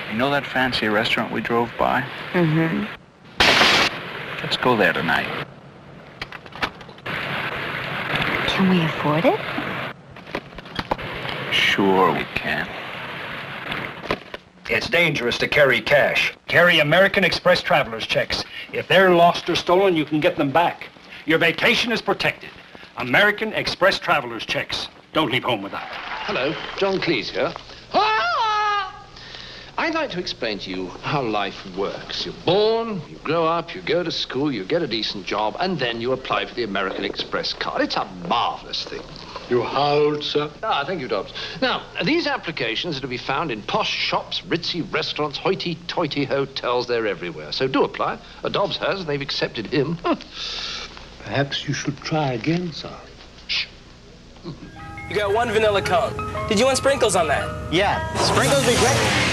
You know that fancy restaurant we drove by? Mm-hmm. Let's go there tonight. Can we afford it? Sure we can. It's dangerous to carry cash. Carry American Express traveler's checks. If they're lost or stolen, you can get them back. Your vacation is protected. American Express traveler's checks. Don't leave home without. Hello, John Cleese here. I'd like to explain to you how life works. You're born, you grow up, you go to school, you get a decent job, and then you apply for the American Express card. It's a marvelous thing. You how old, sir? Ah, thank you, Dobbs. Now, these applications are to be found in posh shops, ritzy restaurants, hoity-toity hotels. They're everywhere. So do apply. Dobbs has. They've accepted him. Perhaps you should try again, sir. Shh. You got one vanilla cone. Did you want sprinkles on that? Yeah, sprinkles be great.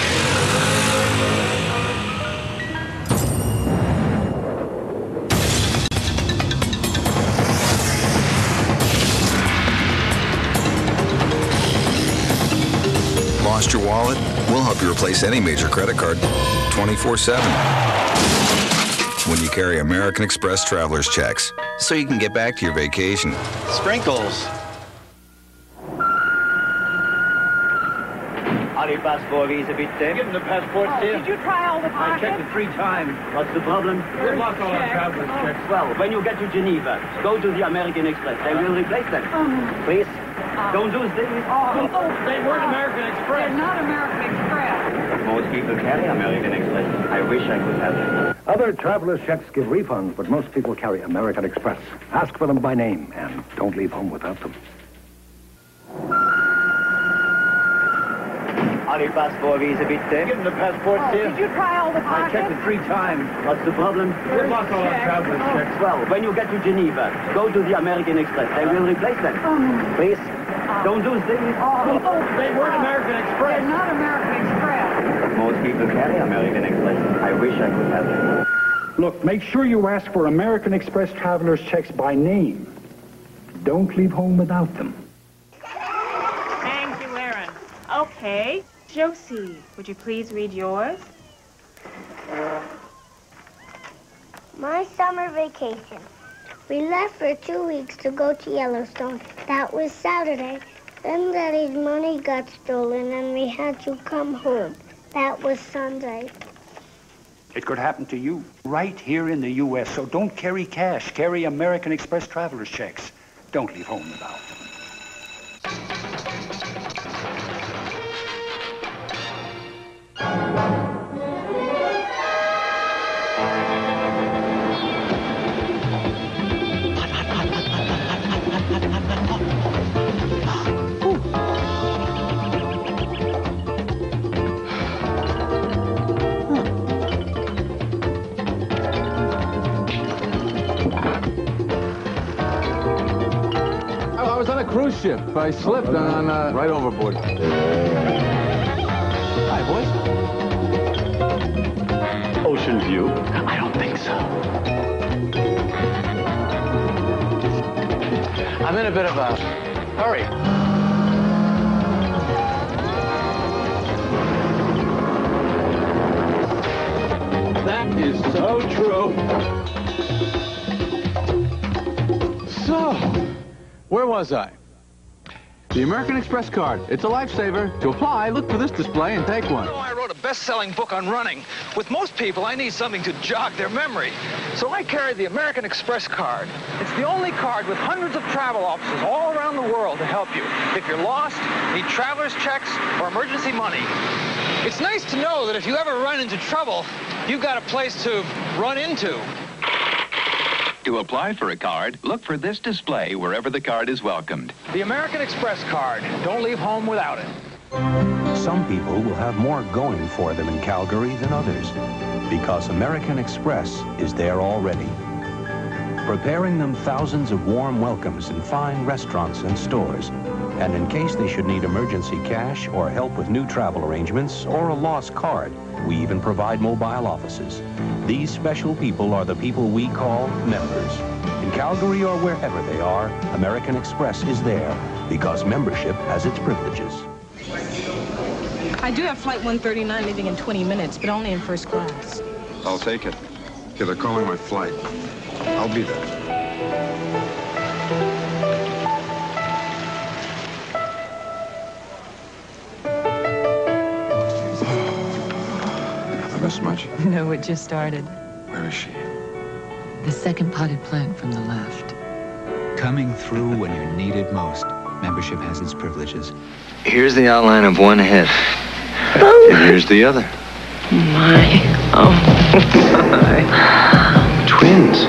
Lost your wallet? We'll help you replace any major credit card 24/7. When you carry American Express traveler's checks, so you can get back to your vacation. Sprinkles. Ali passport visa bitte. Give them the passports, dear. Did you try all the I pockets? checked it 3 times. What's the problem? We've lost all our traveler's checks. Well, when you get to Geneva, go to the American Express. They will replace them. Please, don't do things. They weren't American Express. They're not American Express. Most people carry American Express. I wish I could have them. Other traveler's checks give refunds, but most people carry American Express. Ask for them by name, and don't leave home without them. Ali passport visa bitte. Give them the passports, dear. Did you try all the I pockets? checked it 3 times. What's the problem? We've lost all our traveler's checks. Well, when you get to Geneva, go to the American Express. They will replace them. Please, don't do things. They weren't American Express. They're not American Express. Most people carry American Express. I wish I could have them. Look, make sure you ask for American Express traveler's checks by name. Don't leave home without them. Thank you, Aaron. Okay. Josie, would you please read yours? My summer vacation. We left for 2 weeks to go to Yellowstone. That was Saturday. Then Daddy's money got stolen and we had to come home. That was Sunday. It could happen to you right here in the U.S., so don't carry cash. Carry American Express traveler's checks. Don't leave home without them. I was on a cruise ship. I slipped on right overboard. Hi, boys. Ocean view? I don't think so. I'm in a bit of a hurry. That is so true. So, where was I? The American Express card. It's a lifesaver. To apply, look for this display and take one. You know, I wrote a best-selling book on running. With most people, I need something to jog their memory. So I carry the American Express card. It's the only card with hundreds of travel offices all around the world to help you. If you're lost, need traveler's checks, or emergency money. It's nice to know that if you ever run into trouble, you've got a place to run into. To apply for a card, look for this display wherever the card is welcomed. The American Express card. Don't leave home without it. Some people will have more going for them in Calgary than others, because American Express is there already, preparing them thousands of warm welcomes in fine restaurants and stores. And in case they should need emergency cash or help with new travel arrangements or a lost card, we even provide mobile offices. These special people are the people we call members. In Calgary or wherever they are, American Express is there because membership has its privileges. I do have flight 139 leaving in 20 minutes, but only in first class. I'll take it. Yeah, they're calling my flight. I'll be there. Have I missed much? No, it just started. Where is she? The second potted plant from the left. Coming through when you're needed most. Membership has its privileges. Here's the outline of one head. And here's the other. My, oh my. Twins.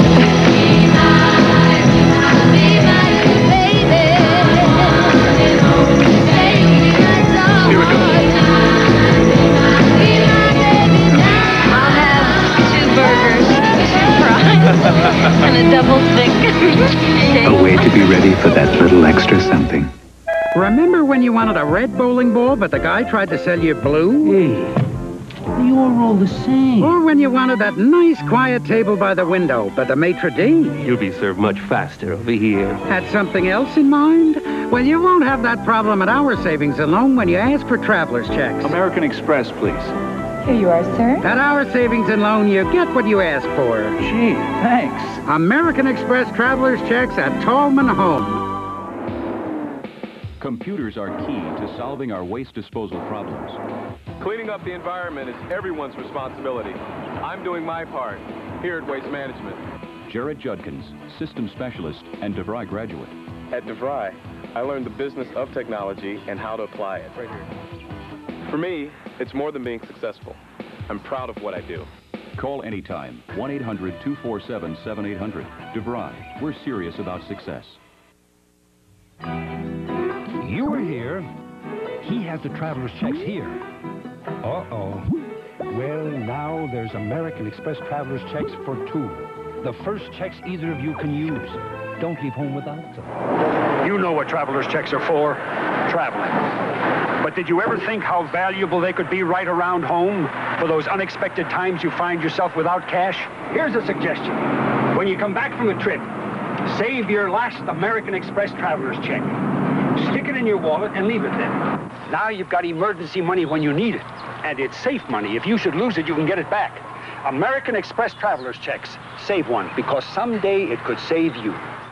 Here we go. I'll have 2 burgers, 2 fries, and a double thick shake. A way to be ready for that little extra something. Remember when you wanted a red bowling ball, but the guy tried to sell you blue? Hey, you're all the same. Or when you wanted that nice quiet table by the window, but the maitre d'? You'll be served much faster over here. Had something else in mind? Well, you won't have that problem at Our Savings and Loan when you ask for traveler's checks. American Express, please. Here you are, sir. At Our Savings and Loan, you get what you ask for. Gee, thanks. American Express traveler's checks at Tallman Home. Computers are key to solving our waste disposal problems. Cleaning up the environment is everyone's responsibility. I'm doing my part here at Waste Management. Jared Judkins, System Specialist and DeVry graduate. At DeVry, I learned the business of technology and how to apply it. Right here. For me, it's more than being successful. I'm proud of what I do. Call anytime, 1-800-247-7800. DeVry, we're serious about success. You were here. He has the traveler's checks here. Uh-oh. Well, now there's American Express traveler's checks for 2. The first checks either of you can use. Don't leave home without them. You know what traveler's checks are for. Traveling. But did you ever think how valuable they could be right around home for those unexpected times you find yourself without cash? Here's a suggestion. When you come back from a trip, save your last American Express traveler's check. Stick it in your wallet and leave it there. Now you've got emergency money when you need it. And it's safe money. If you should lose it, you can get it back. American Express traveler's checks. Save one, because someday it could save you.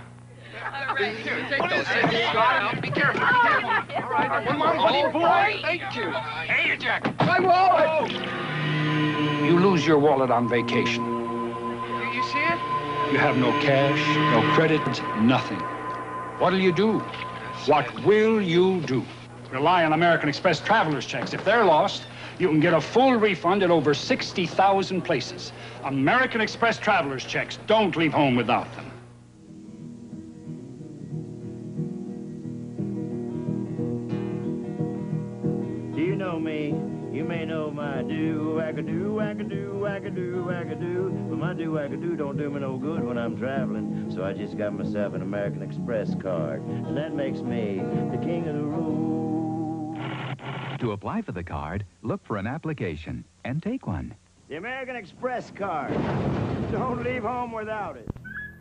Be careful. All right, one more money, boy. Thank you. Hey, Jack. My wallet! You lose your wallet on vacation. You see it? You have no cash, no credit, nothing. What'll you do? What will you do? Rely on American Express traveler's checks. If they're lost, you can get a full refund at over 60,000 places. American Express traveler's checks. Don't leave home without them. Do you know me? You may know my do-wacka-doo, wacka-doo, wacka-doo, wacka-doo. But my do-wacka-doo don't do me no good when I'm traveling. So I just got myself an American Express card. And that makes me the king of the road. To apply for the card, look for an application and take one. The American Express card. Don't leave home without it.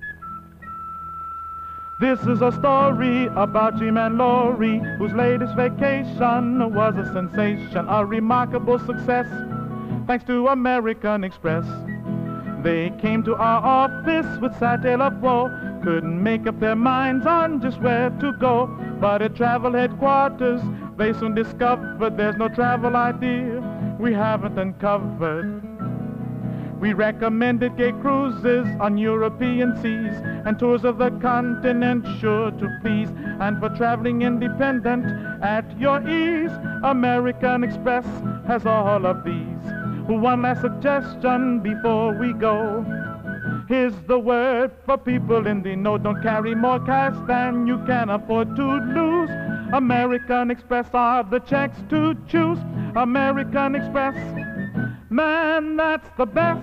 This is a story about Jim and Laurie, whose latest vacation was a sensation, a remarkable success, thanks to American Express. They came to our office with sad tale of woe, couldn't make up their minds on just where to go. But at travel headquarters, they soon discovered there's no travel idea we haven't uncovered. We recommended gay cruises on European seas and tours of the continent sure to please. And for traveling independent at your ease, American Express has all of these. One last suggestion before we go. Here's the word for people in the know. Don't carry more cash than you can afford to lose. American Express are the checks to choose. American Express, man, that's the best.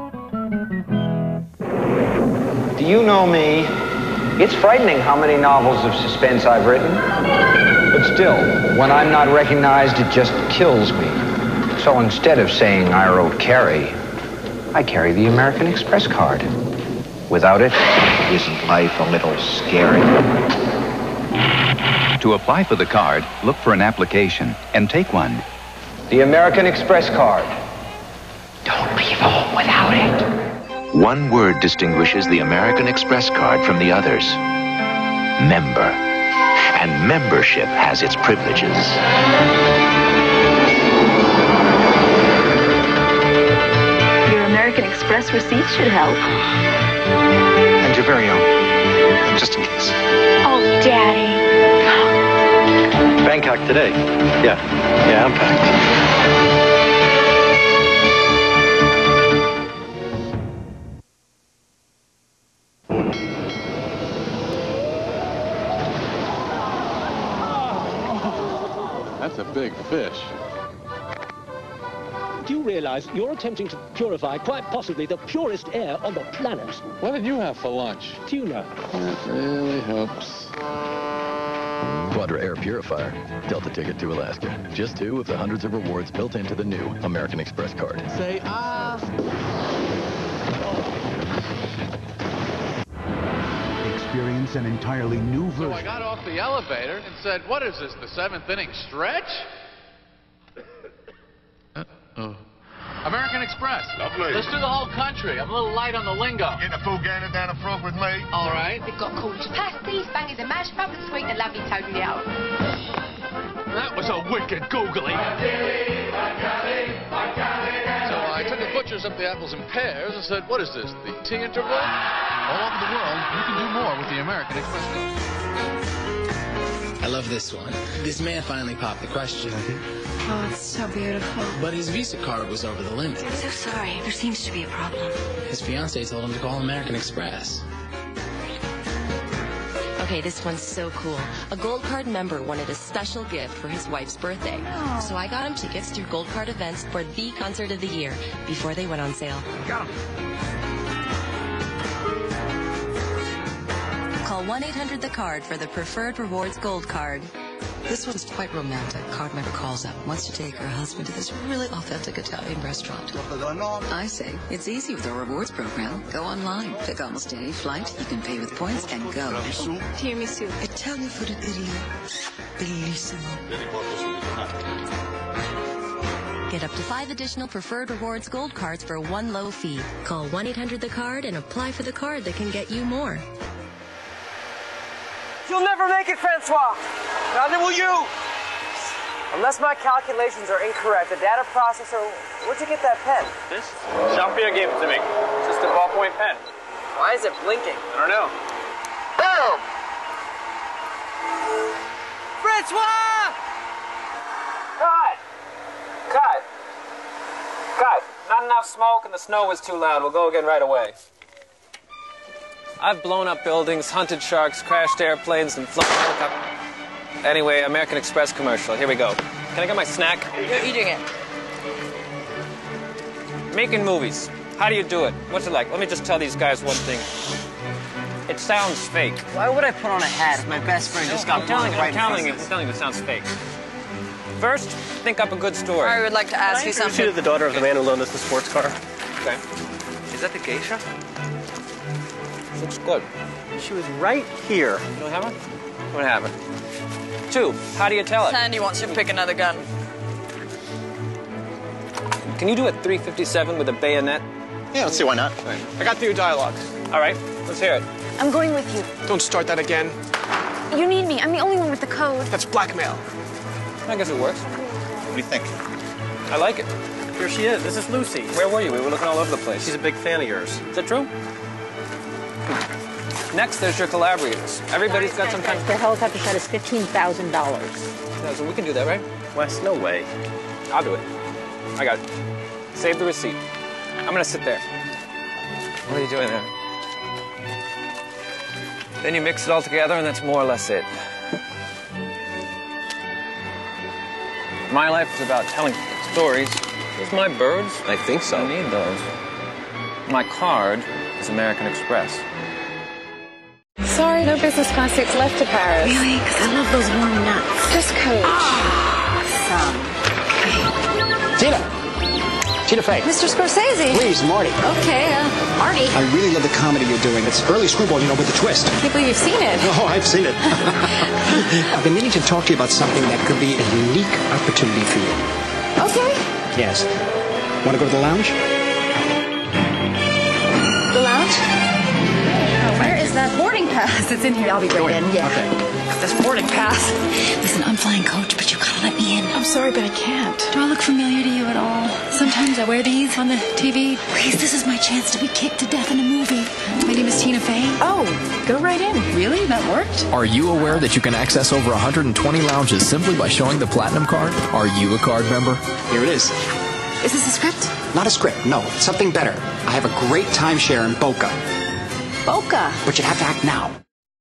Do you know me? It's frightening how many novels of suspense I've written. But still, when I'm not recognized, it just kills me. So instead of saying I wrote Carrie, I carry the American Express card. Without it, isn't life a little scary? To apply for the card, look for an application and take one. The American Express card. Don't leave home without it. One word distinguishes the American Express card from the others. Member. And membership has its privileges. Your American Express receipt should help. And your very own. Just in case. Oh, Daddy. Bangkok today. Yeah, I'm packed. That's a big fish. Do you realize you're attempting to purify quite possibly the purest air on the planet? What did you have for lunch? Tuna. That really helps. Quadra Air Purifier. Delta ticket to Alaska. Just 2 of the hundreds of rewards built into the new American Express card. Say, Experience an entirely new version. So I got off the elevator and said, what is this, the 7th inning stretch? Uh-oh. American Express. Lovely. Let's do the whole country. I'm a little light on the lingo. Getting a full gainer down the front with me. All right. We've got Cornish pasties, bangers and mash, public sweet, and a lovely totally out. That was a wicked googly. So I took the butchers up the apples and pears and said, what is this, the tea interval? All over the world, you can do more with the American Express card. I love this one. This man finally popped the question. Oh, it's so beautiful. But his Visa card was over the limit. I'm so sorry. There seems to be a problem. His fiancée told him to call American Express. Okay, this one's so cool. A Gold Card member wanted a special gift for his wife's birthday. Oh. So I got him tickets through Gold Card events for the concert of the year before they went on sale. Got him. Call 1-800-THE-CARD for the Preferred Rewards Gold Card. This one's quite romantic. Card member calls up, wants to take her husband to this really authentic Italian restaurant. I say, it's easy with our rewards program. Go online, pick almost any flight, you can pay with points and go. Tiramisu. Italian food in Italy. Bellissimo. Get up to 5 additional Preferred Rewards Gold Cards for one low fee. Call 1-800-THE-CARD and apply for the card that can get you more. You'll never make it, Francois. Neither will you. Unless my calculations are incorrect, the data processor... Where'd you get that pen? This? Jean-Pierre gave it to me. It's just a ballpoint pen. Why is it blinking? I don't know. Boom! Francois! Cut! Not enough smoke and the snow was too loud. We'll go again right away. I've blown up buildings, hunted sharks, crashed airplanes, and flown helicopters. Anyway, American Express commercial. Here we go. Can I get my snack? You're eating it. Making movies. How do you do it? What's it like? Let me just tell these guys one thing. It sounds fake. Why would I put on a hat if my best friend just got blown right in front of me? I'm telling you, it sounds fake. First, think up a good story. I would like to ask you something. She is the daughter of the man who loaned us the sports car. Okay. Is that the geisha? Looks good. She was right here. You don't have her? What happened? 2, how do you tell it? Sandy wants you to pick another gun. Can you do a 357 with a bayonet? Yeah, let's see why not. Right. I got through your dialogue. All right, let's hear it. I'm going with you. Don't start that again. You need me. I'm the only one with the code. That's blackmail. I guess it works. What do you think? I like it. Here she is. This is Lucy. Where were you? We were looking all over the place. She's a big fan of yours. Is that true? Next, there's your collaborators. Everybody's got some kind of... The helicopter shot is $15,000. Yeah, so we can do that, right? Wes, no way. I'll do it. I got it. Save the receipt. I'm gonna sit there. What are you doing there? Then you mix it all together, and that's more or less it. My life is about telling stories. There's my birds. I think so. I need those. My card is American Express. Sorry, no business class seats left to Paris. Really? Because I love those warm nuts. Just coach. Awesome. Tina Fey. Mr. Scorsese. Please, Marty. Okay, Marty. I really love the comedy you're doing. It's early screwball, you know, with a twist. I can't believe you've seen it. Oh, I've seen it. I've been meaning to talk to you about something that could be a unique opportunity for you. Okay. Yes. Want to go to the lounge? The lounge? Where is that boarding pass? It's in here. I'll be right in. Yeah. Okay. This boarding pass. Listen, I'm flying coach, but you gotta let me in. I'm sorry, but I can't. Do I look familiar to you at all? Sometimes I wear these on the TV. Please, this is my chance to be kicked to death in a movie. My name is Tina Fey. Oh, go right in. Really? That worked? Are you aware that you can access over 120 lounges simply by showing the Platinum card? Are you a card member? Here it is. Is this a script? Not a script, no. Something better. I have a great timeshare in Boca. Boca? But you have to act now.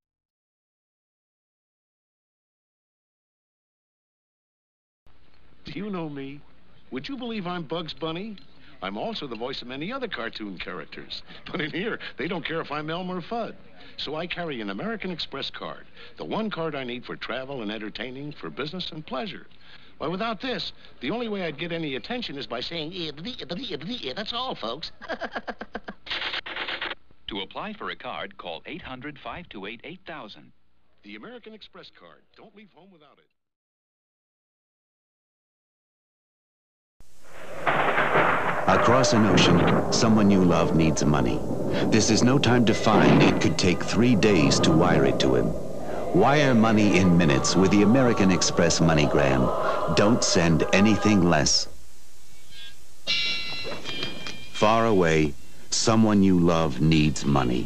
Do you know me? Would you believe I'm Bugs Bunny? I'm also the voice of many other cartoon characters. But in here, they don't care if I'm Elmer Fudd. So I carry an American Express card, the one card I need for travel and entertaining, for business and pleasure. Why, without this, the only way I'd get any attention is by saying, that's all, folks. To apply for a card, call 800-528-8000. The American Express card. Don't leave home without it. Across an ocean, someone you love needs money. This is no time to find. It could take 3 days to wire it to him. Wire money in minutes with the American Express MoneyGram. Don't send anything less. Far away, someone you love needs money.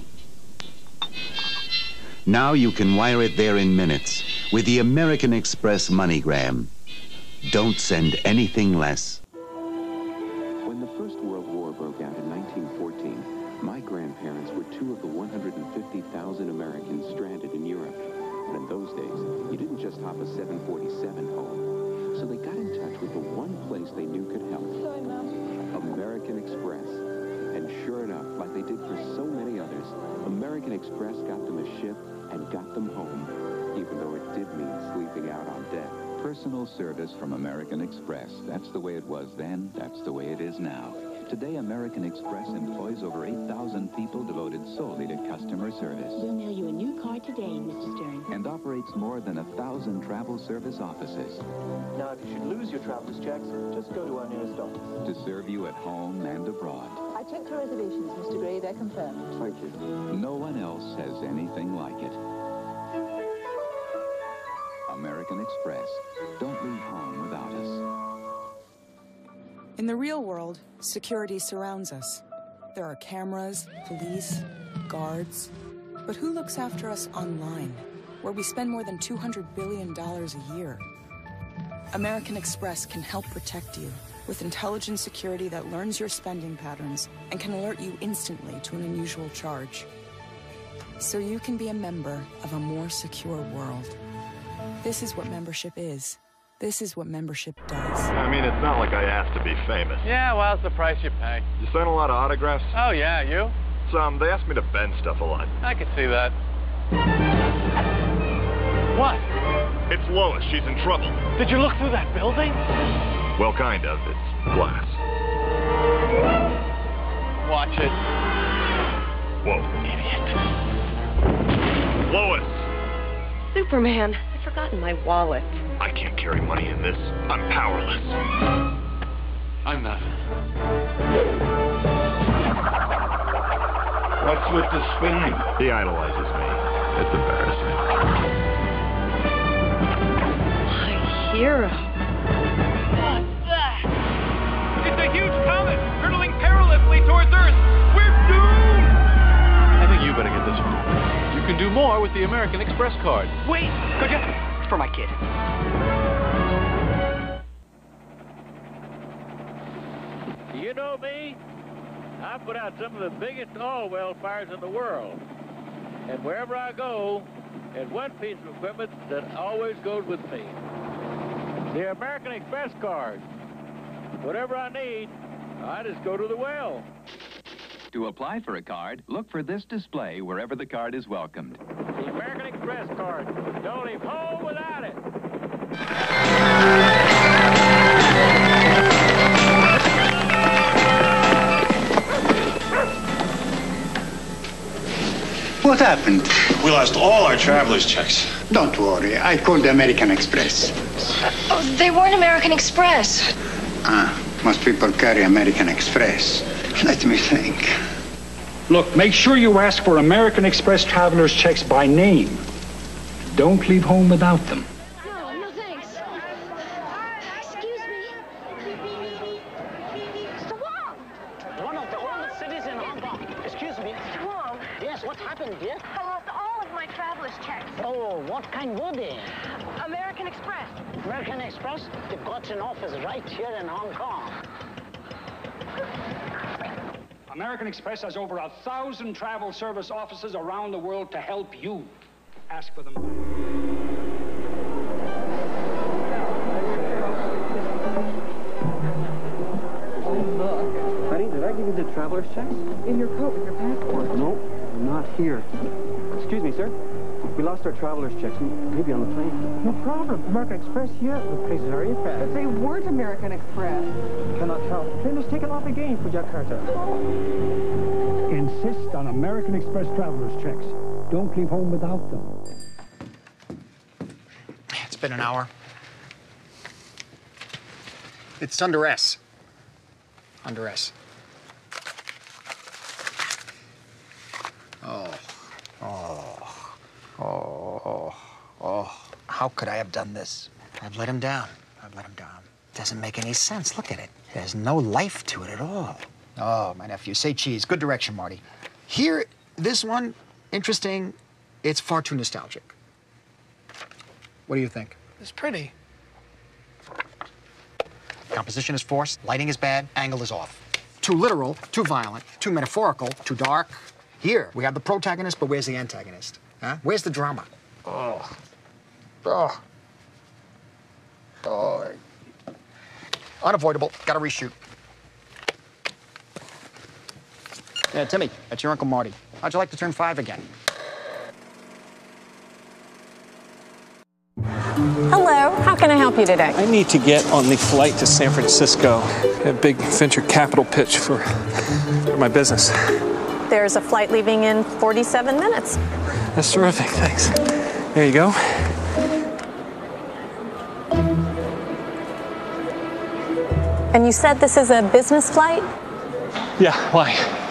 Now you can wire it there in minutes with the American Express MoneyGram. Don't send anything less. When the First World War broke out in 1914, my grandparents were two of the 150,000 Americans stranded in Europe. And in those days, you didn't just hop a 747 home. So they got in touch with the one place they knew could help. Sorry, Mom. American Express. And sure enough, like they did for so many others, American Express got them a ship and got them home, even though it did mean sleeping out on deck. Personal service from American Express. That's the way it was then. That's the way it is now. Today, American Express employs over 8,000 people devoted solely to customer service. We'll mail you a new card today, Mr. Stern. And operates more than 1,000 travel service offices. Now, if you should lose your traveler's checks, just go to our nearest office. To serve you at home and abroad. I checked your reservations, Mr. Gray. They're confirmed. Thank you. No one else has anything like it. American Express. Don't leave home without us. In the real world, security surrounds us. There are cameras, police, guards. But who looks after us online, where we spend more than $200 billion a year? American Express can help protect you with intelligent security that learns your spending patterns and can alert you instantly to an unusual charge. So you can be a member of a more secure world. This is what membership is. This is what membership does. I mean, it's not like I asked to be famous. Yeah, well, it's the price you pay. You sign a lot of autographs? Oh, yeah, you? Some. They asked me to bend stuff a lot. I could see that. What? It's Lois. She's in trouble. Did you look through that building? Well, kind of. It's glass. Watch it. Whoa. Idiot. Lois! Superman, I've forgotten my wallet. I can't carry money in this. I'm powerless. I'm nothing. What's with the spinning? He idolizes me. It's embarrassing. My hero. What's that? It's a huge comet hurtling perilously towards Earth. We're doomed! I think you better get this one. You can do more with the American Express card. Wait, could you? It's for my kid. You know me? I put out some of the biggest oil well fires in the world. And wherever I go, there's one piece of equipment that always goes with me. The American Express card. Whatever I need, I just go to the well. To apply for a card, look for this display wherever the card is welcomed. The American Express card. Don't leave home without it. What happened? We lost all our traveler's checks. Don't worry. I called the American Express. Oh, they weren't American Express. Ah. Most people carry American Express. Let me think. Look, make sure you ask for American Express traveler's checks by name. Don't leave home without them. No, thanks. Excuse me. Mr. Wong! One of the oldest cities in Hong Kong. Excuse me. Mr. Wong. Yes, what happened, dear? I lost all of my traveler's checks. Oh, what kind were they? American Express. American Express? They've got an office right here in Hong Kong. American Express has over 1,000 travel service offices around the world to help you. Ask for them. Honey, did I give you the traveler's checks? In your coat with your passport. No, not here. Excuse me, sir. We lost our traveler's checks. Maybe on the plane. No problem. American Express here. The place is very fast. But they weren't American Express. Cannot tell. Plane was taken off again for Jakarta. Insist on American Express traveler's checks. Don't leave home without them. It's been an hour. It's under S. Under S. Oh. How could I have done this? I've let him down. Doesn't make any sense. Look at it. There's no life to it at all. Oh, my nephew. Say cheese. Good direction, Marty. Here, this one, interesting. It's far too nostalgic. What do you think? It's pretty. Composition is forced, lighting is bad, angle is off. Too literal, too violent, too metaphorical, too dark. Here, we have the protagonist, but where's the antagonist? Huh? Where's the drama? Unavoidable. Gotta reshoot. Yeah, Timmy, that's your Uncle Marty. How'd you like to turn 5 again? Hello, how can I help you today? I need to get on the flight to San Francisco. A big venture capital pitch for my business. There's a flight leaving in 47 minutes. That's terrific, thanks. There you go. And you said this is a business flight? Yeah, why?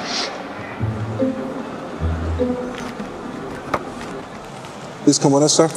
Please come with us, sir.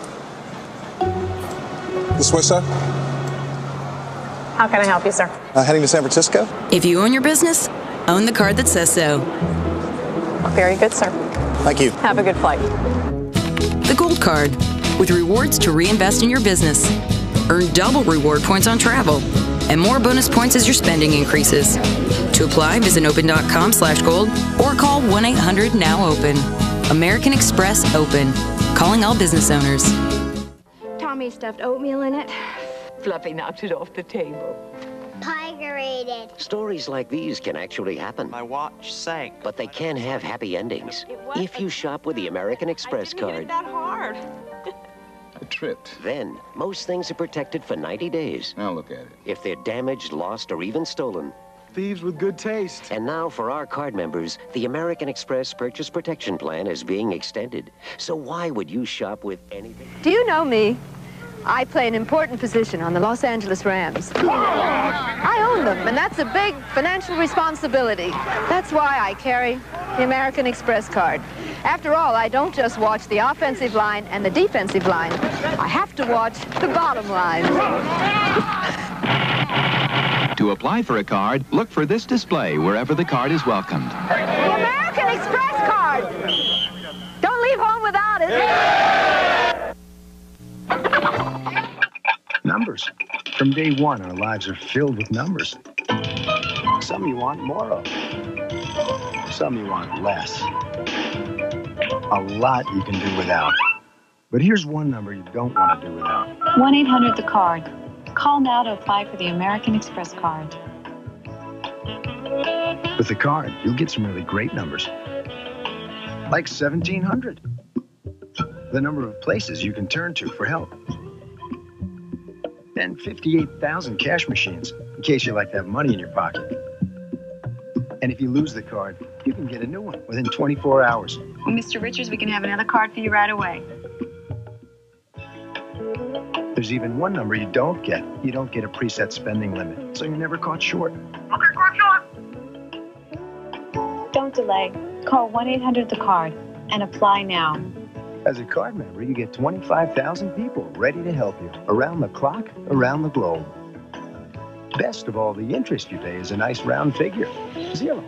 This way, sir. How can I help you, sir? Heading to San Francisco? If you own your business, own the card that says so. Very good, sir. Thank you. Have a good flight. The Gold Card, with rewards to reinvest in your business. Earn double reward points on travel and more bonus points as your spending increases. To apply, visit open.com/gold or call 1-800-NOW-OPEN. American Express Open. Calling all business owners. Tommy stuffed oatmeal in it. Fluffy knocked it off the table. Tiger-rated. Stories like these can actually happen. My watch sank. But they can have happy endings. If you shop with the American Express card. That hard. I tripped. Then, most things are protected for 90 days. Now look at it. If they're damaged, lost, or even stolen. Thieves with good taste. And now, for our card members, the American Express Purchase Protection Plan is being extended. So why would you shop with anything? Do you know me? I play an important position on the Los Angeles Rams. I own them, and that's a big financial responsibility. That's why I carry the American Express card. After all, I don't just watch the offensive line and the defensive line. I have to watch the bottom line. To apply for a card, look for this display wherever the card is welcomed. The American Express card! Don't leave home without it. Numbers. From day one, our lives are filled with numbers. Some you want more of. Some you want less. A lot you can do without. But here's one number you don't want to do without. 1-800-THE-CARD. Call now to apply for the American Express card. With the card, you'll get some really great numbers. Like 1,700. The number of places you can turn to for help. And 58,000 cash machines, in case you like to have money in your pocket. And if you lose the card, you can get a new one within 24 hours. Well, Mr. Richards, we can have another card for you right away. There's even one number you don't get. You don't get a preset spending limit, so you're never caught short. Don't delay. Call 1-800-THE-CARD and apply now. As a card member, you get 25,000 people ready to help you, around the clock, around the globe. Best of all, the interest you pay is a nice round figure, 0.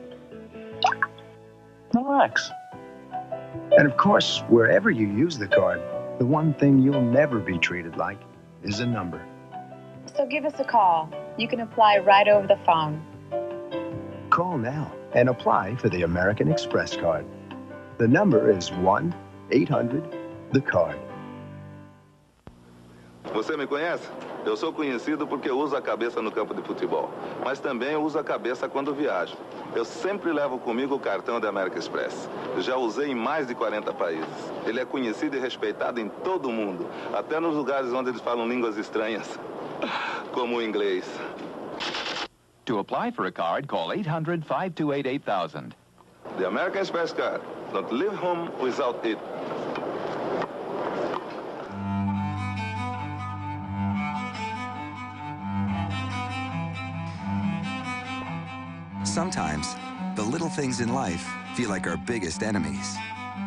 Relax. And of course, wherever you use the card, the one thing you'll never be treated like is a number. So give us a call. You can apply right over the phone. Call now and apply for the American Express card. The number is 1-800-THE-CARD. Você me conhece? Eu sou conhecido porque uso a cabeça no campo de futebol, mas também uso a cabeça quando viajo. Eu sempre levo comigo o cartão da American Express. Já usei em mais de 40 países. Ele é conhecido e respeitado em todo o mundo, até nos lugares onde eles falam línguas estranhas, como o inglês. To apply for a card, call 800-528-8000. The American Express card. Don't leave home without it. Sometimes, the little things in life feel like our biggest enemies.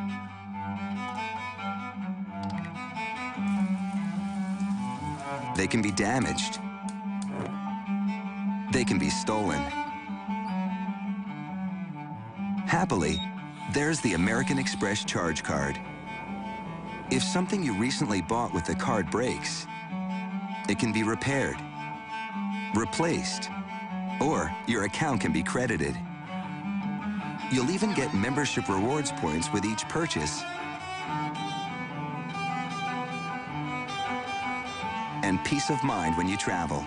They can be damaged. They can be stolen. Happily, there's the American Express Charge Card. If something you recently bought with the card breaks, it can be repaired, replaced, or your account can be credited. You'll even get membership rewards points with each purchase. And peace of mind when you travel.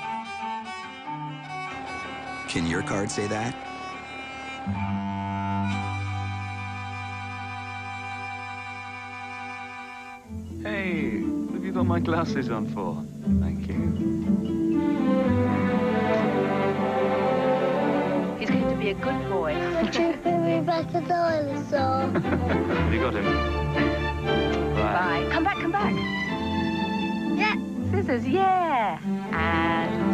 Can your card say that? Hey, what have you got my glasses on for? Thank you. He's going to be a good boy. Take me back to the dinosaur. Have you got him? Bye. Bye. Come back, come back. Yeah. Scissors, yeah. And...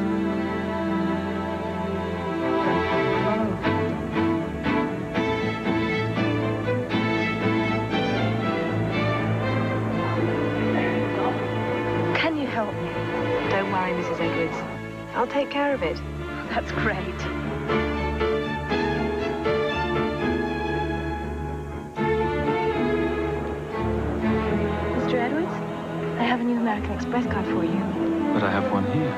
Can you help me? Don't worry, Mrs. Edwards. I'll take care of it. That's great. Mr. Edwards, I have a new American Express card for you. But I have one here.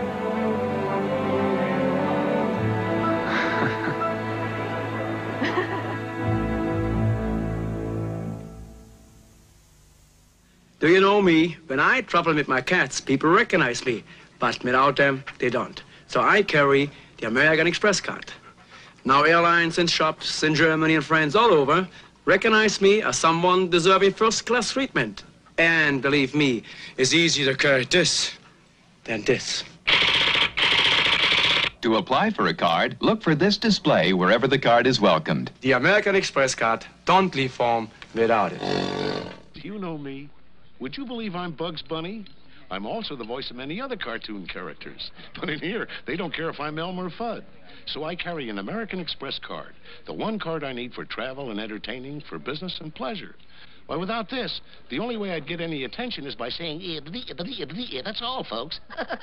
Do you know me? When I travel with my cats, people recognize me. But without them, they don't. So I carry the American Express card. Now airlines and shops in Germany and France all over recognize me as someone deserving first-class treatment. And believe me, it's easier to carry this than this. To apply for a card, look for this display wherever the card is welcomed. The American Express card, don't leave home without it. Do you know me? Would you believe I'm Bugs Bunny? I'm also the voice of many other cartoon characters. But in here, they don't care if I'm Elmer Fudd. So I carry an American Express card, the one card I need for travel and entertaining, for business and pleasure. Why, without this, the only way I'd get any attention is by saying, that's all, folks.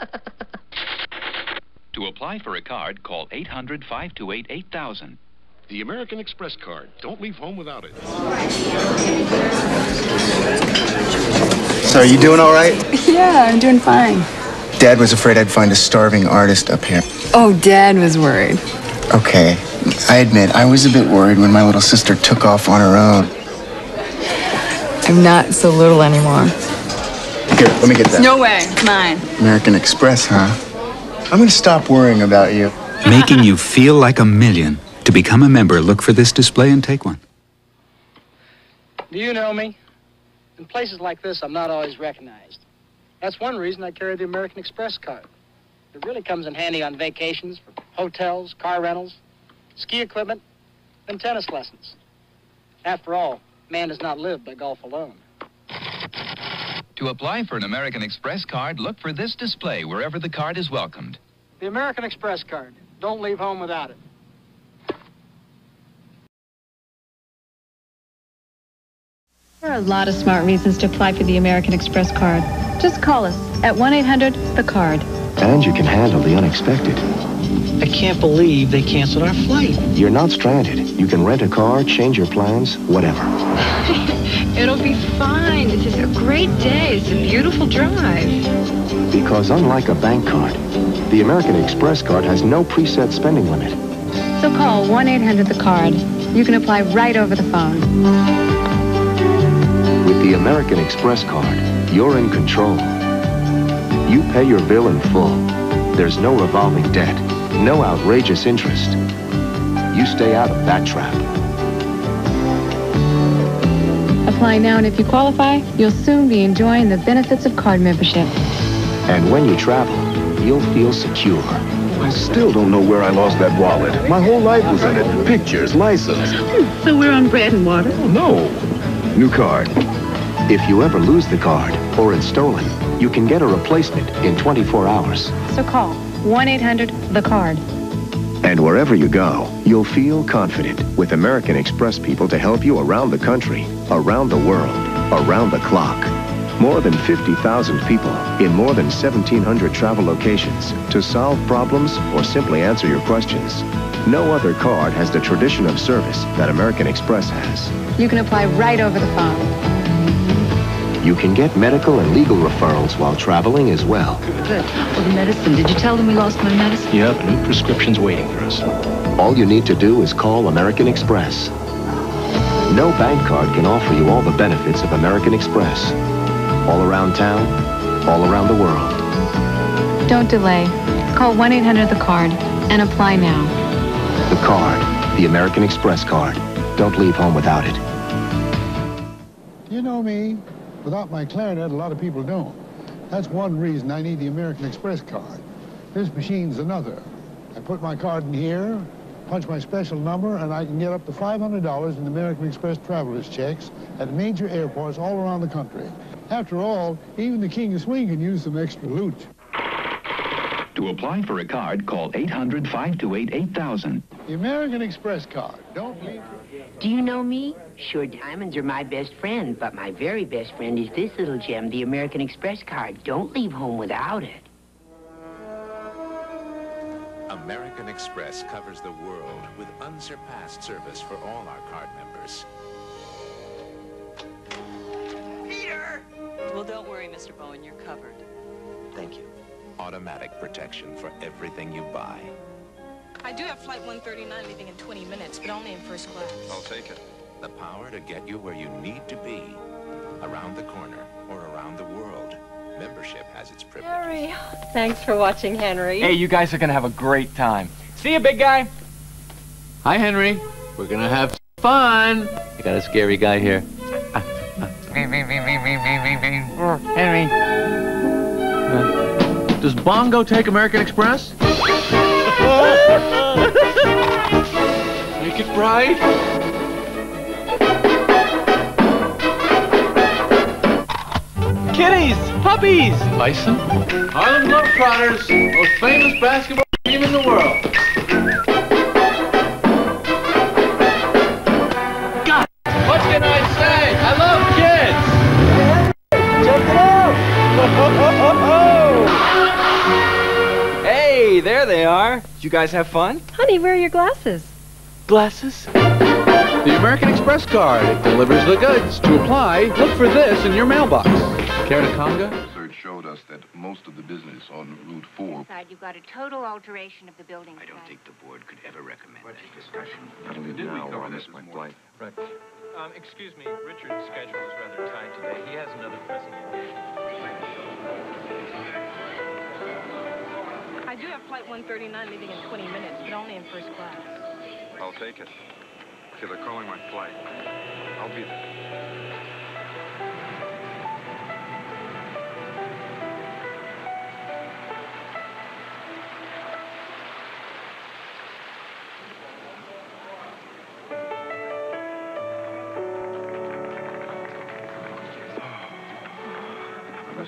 To apply for a card, call 800-528-8000. The American Express card. Don't leave home without it. So, are you doing all right? Yeah, I'm doing fine. Dad was afraid I'd find a starving artist up here. Oh, Dad was worried. Okay, I admit, I was a bit worried when my little sister took off on her own. I'm not so little anymore. Here, let me get that. No way. Mine. American Express, huh? I'm gonna stop worrying about you. Making you feel like a million. To become a member, look for this display and take one. Do you know me? In places like this, I'm not always recognized. That's one reason I carry the American Express card. It really comes in handy on vacations, for hotels, car rentals, ski equipment, and tennis lessons. After all, man does not live by golf alone. To apply for an American Express card, look for this display wherever the card is welcomed. The American Express card. Don't leave home without it. There are a lot of smart reasons to apply for the American Express card. Just call us at 1-800-THE-CARD. And you can handle the unexpected. I can't believe they canceled our flight. You're not stranded. You can rent a car, change your plans, whatever. It'll be fine. This is a great day. It's a beautiful drive. Because unlike a bank card, the American Express card has no preset spending limit. So call 1-800-THE-CARD. You can apply right over the phone. With the American Express card, you're in control. You pay your bill in full. There's no revolving debt, no outrageous interest. You stay out of that trap. Apply now, and if you qualify, you'll soon be enjoying the benefits of card membership. And when you travel, you'll feel secure. I still don't know where I lost that wallet. My whole life was in it. Pictures, license. So we're on bread and water? Oh, no. New card. If you ever lose the card or it's stolen, you can get a replacement in 24 hours. So call 1-800-THE-CARD. And wherever you go, you'll feel confident with American Express people to help you around the country, around the world, around the clock. More than 50,000 people in more than 1,700 travel locations to solve problems or simply answer your questions. No other card has the tradition of service that American Express has. You can apply right over the phone. You can get medical and legal referrals while traveling as well. Good. Well, the medicine. Did you tell them we lost my medicine? Yep, a new prescription's waiting for us. All you need to do is call American Express. No bank card can offer you all the benefits of American Express. All around town, all around the world. Don't delay. Call 1-800-THE-CARD and apply now. The card, the American Express card. Don't leave home without it. You know me. Without my clarinet, a lot of people don't. That's one reason I need the American Express card. This machine's another. I put my card in here, punch my special number, and I can get up to $500 in American Express traveler's checks at major airports all around the country. After all, even the King of Swing can use some extra loot. To apply for a card, call 800-528-8000. The American Express card. Don't leave. Do you know me? Sure, diamonds are my best friend, but my very best friend is this little gem, the American Express card. Don't leave home without it. American Express covers the world with unsurpassed service for all our card members. Peter! Well, don't worry, Mr. Bowen, you're covered. Thank you. Automatic protection for everything you buy. I do have flight 139 leaving in 20 minutes, but only in first class. I'll take it. The power to get you where you need to be. Around the corner or around the world. Membership has its privileges. Henry, thanks for watching, Henry. Hey, you guys are gonna have a great time. See you, big guy. Hi, Henry. We're gonna have fun. I got a scary guy here. Henry. Does Bongo take American Express? Make it bright. Kitties! Puppies! Bison? Harlem Globetrotters, most famous basketball team in the world. God, what can I say? I love kids! Check it out! Hey, there they are. Did you guys have fun? Honey, where are your glasses? Glasses? The American Express card. It delivers the goods. To apply, look for this in your mailbox. Care to conga? Research showed us that most of the business on Route 4... You've got a total alteration of the building. I don't think the board could ever recommend that discussion. Did we cover this my flight? Right. Excuse me, Richard's schedule is rather tight today. He has another pressing engagement. I do have flight 139 leaving in 20 minutes, but only in first class. I'll take it. Okay, they're calling my flight. I'll be there.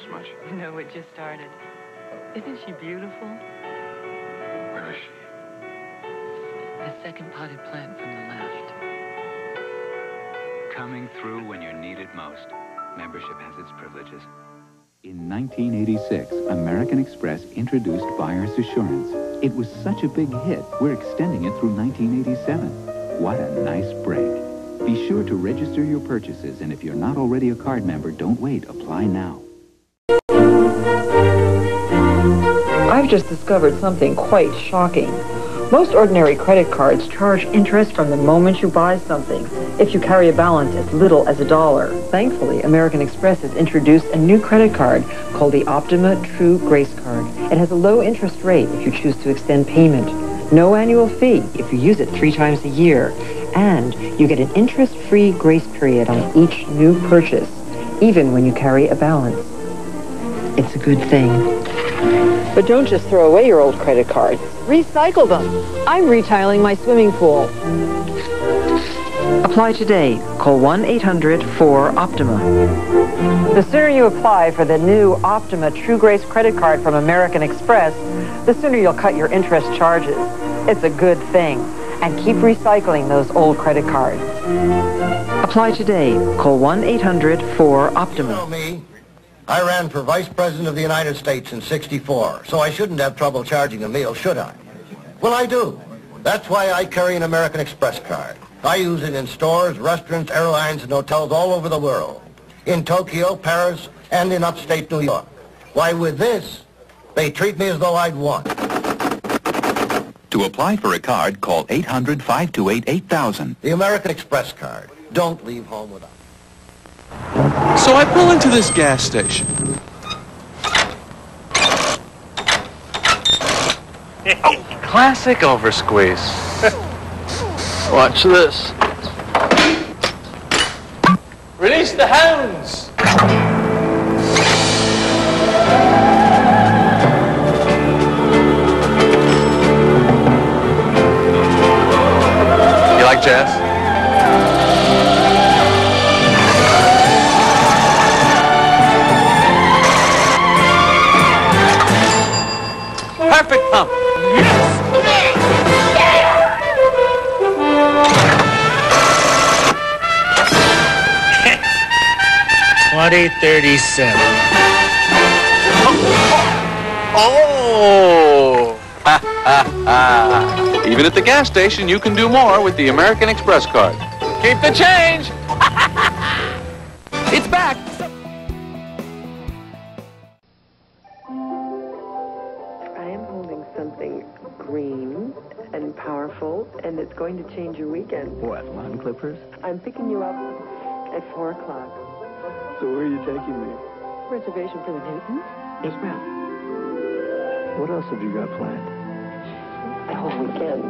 much. No, it just started. Isn't she beautiful? Where is she? The second potted plant from the left. Coming through when you're needed most. Membership has its privileges. In 1986, American Express introduced Buyer's Assurance. It was such a big hit, we're extending it through 1987. What a nice break. Be sure to register your purchases, and if you're not already a card member, don't wait. Apply now. I've just discovered something quite shocking. Most ordinary credit cards charge interest from the moment you buy something, if you carry a balance as little as $1. Thankfully, American Express has introduced a new credit card called the Optima True Grace Card. It has a low interest rate if you choose to extend payment, no annual fee if you use it 3 times a year, and you get an interest-free grace period on each new purchase, even when you carry a balance. It's a good thing. But don't just throw away your old credit cards. Recycle them. I'm retiling my swimming pool. Apply today. Call 1-800-4-OPTIMA. The sooner you apply for the new Optima True Grace credit card from American Express, the sooner you'll cut your interest charges. It's a good thing. And keep recycling those old credit cards. Apply today. Call 1-800-4-OPTIMA. You know me. I ran for Vice President of the United States in '64, so I shouldn't have trouble charging a meal, should I? Well, I do. That's why I carry an American Express card. I use it in stores, restaurants, airlines, and hotels all over the world. In Tokyo, Paris, and in upstate New York. Why, with this, they treat me as though I'd won. To apply for a card, call 800-528-8000. The American Express card. Don't leave home without it. So I pull into this gas station. Classic oversqueeze. Watch this. Release the hounds! You like jazz? Perfect pump. Yes! 2037. Oh! Ha, ha, ha. Even at the gas station, you can do more with the American Express card. Keep the change! It's back! Something green and powerful, and it's going to change your weekend. What, lawn clippers? I'm picking you up at 4 o'clock. So where are you taking me? Reservation for the Newtons? Yes, ma'am. What else have you got planned? The whole weekend.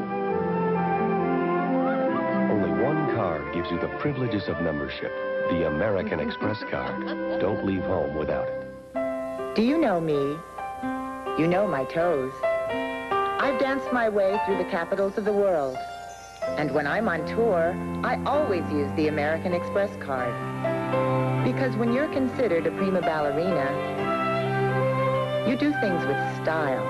Only one card gives you the privileges of membership. The American Express card. Don't leave home without it. Do you know me? You know my toes. I've danced my way through the capitals of the world. And when I'm on tour, I always use the American Express card. Because when you're considered a prima ballerina, you do things with style.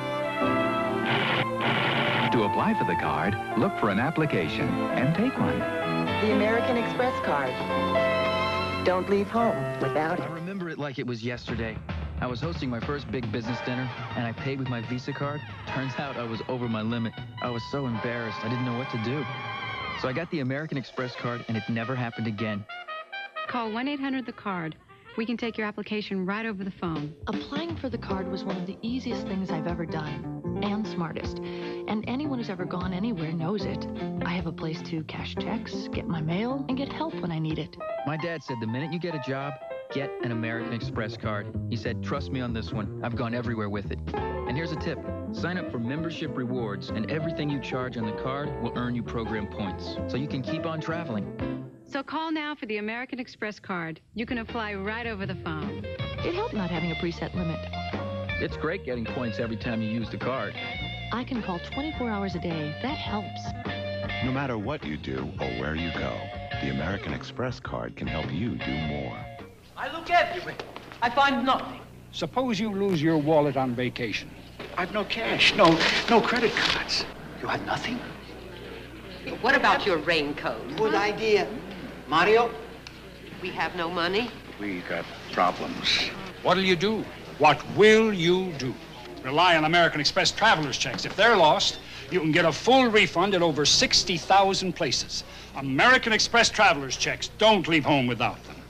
To apply for the card, look for an application and take one. The American Express card. Don't leave home without it. I remember it like it was yesterday. I was hosting my first big business dinner, and I paid with my Visa card. Turns out I was over my limit. I was so embarrassed, I didn't know what to do. So I got the American Express card, and it never happened again. Call 1-800-THE-CARD. We can take your application right over the phone. Applying for the card was one of the easiest things I've ever done, and smartest. And anyone who's ever gone anywhere knows it. I have a place to cash checks, get my mail, and get help when I need it. My dad said the minute you get a job, get an American Express card. He said, trust me on this one. I've gone everywhere with it. And here's a tip. Sign up for membership rewards, and everything you charge on the card will earn you program points, so you can keep on traveling. So call now for the American Express card. You can apply right over the phone. It helped not having a preset limit. It's great getting points every time you use the card. I can call 24 hours a day. That helps. No matter what you do or where you go, the American Express card can help you do more. I look everywhere. I find nothing. Suppose you lose your wallet on vacation. I've no cash, no credit cards. You have nothing? What about your raincoat? Good idea. Mario? We have no money. We got problems. What'll you do? What will you do? Rely on American Express traveler's checks. If they're lost, you can get a full refund at over 60,000 places. American Express traveler's checks. Don't leave home without them.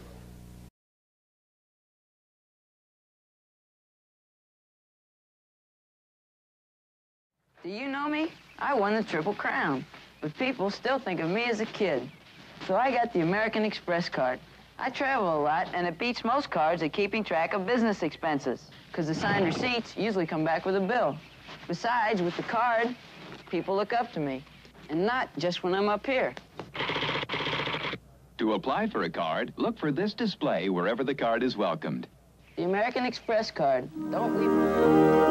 Do you know me? I won the Triple Crown, but people still think of me as a kid. So I got the American Express card. I travel a lot, and it beats most cards at keeping track of business expenses, because the signed receipts usually come back with a bill. Besides, with the card, people look up to me, and not just when I'm up here. To apply for a card, look for this display wherever the card is welcomed. The American Express card. Don't leave.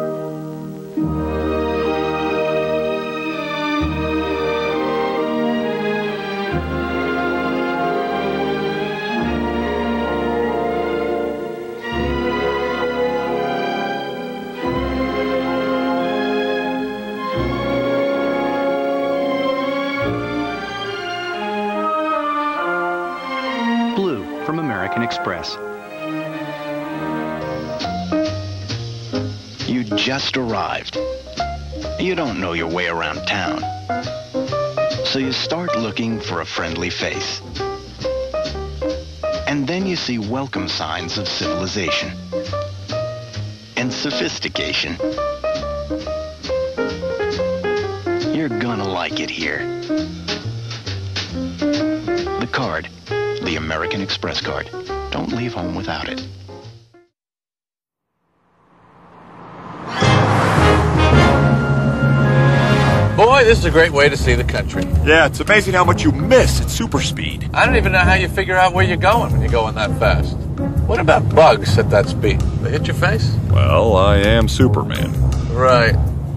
Blue from American Express. You just arrived. You don't know your way around town. So you start looking for a friendly face. And then you see welcome signs of civilization and sophistication. You're gonna like it here. The card. The American Express card. Don't leave home without it. Boy, this is a great way to see the country. Yeah, it's amazing how much you miss at super speed. I don't even know how you figure out where you're going when you're going that fast. What about bugs at that speed? They hit your face? Well, I am Superman. Right.